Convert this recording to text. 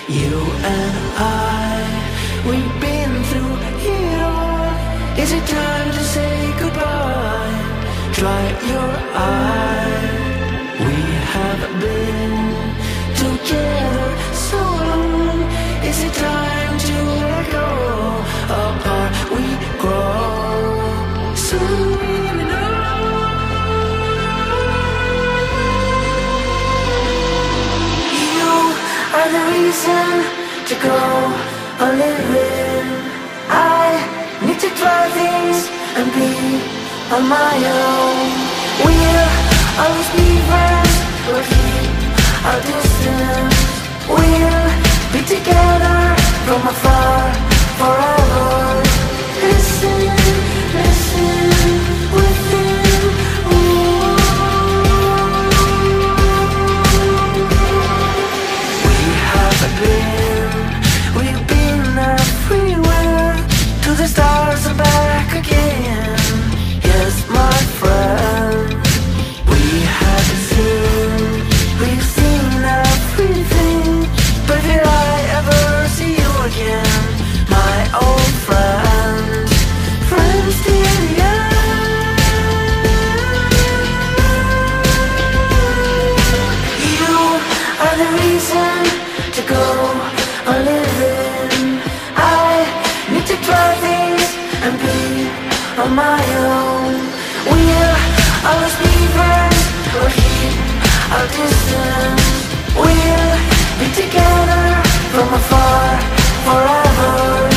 You and I, we've been through it all. Is it time to say goodbye? Dry your eye. We have been together so long. Is it time to let go? Apart we grow. Soon we will know. You are the reason to go on living. I need to try things and be on my own. We'll always be friends, we'll keep our distance. We'll be together from afar forever. Listen, listen within. Ooh. We've been everywhere, to the stars and back again. Yes, my friend, we've seen everything. But will I ever see you again, my old friend? Friends till the end. You are the reason to go on living. I need to try things and be on my own. We'll always be friends, we'll keep our distance. We'll be together from afar forever.